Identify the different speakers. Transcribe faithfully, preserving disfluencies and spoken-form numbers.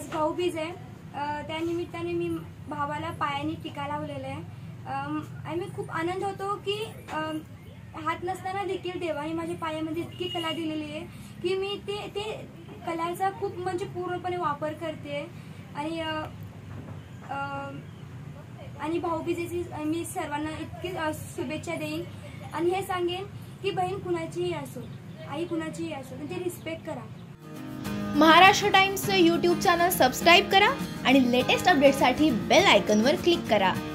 Speaker 1: भाऊबीज आहे, त्या निमित्ताने मी भावाला पायाने टिका लावलेला आहे आणि मी खूप आनंद होतो की हात नसताना देखील देवाने माझ्या पायामध्ये इतकी कला दिलेली आहे की मी ते ते कलाचा खूप म्हणजे पूर्णपणे वापर करते आणि आणि भाऊबीजेची मी सर्वांना इतकी शुभेच्छा देईन आणि हे सांगेन की बहीण कुणाचीही असो, आई कुणाचीही असो, ते रिस्पेक्ट करा.
Speaker 2: महाराष्ट्र टाइम्सचं यूट्यूब चॅनल सबस्क्राईब करा आणि लेटेस्ट अपडेटसाठी बेल आयकॉनवर क्लिक करा.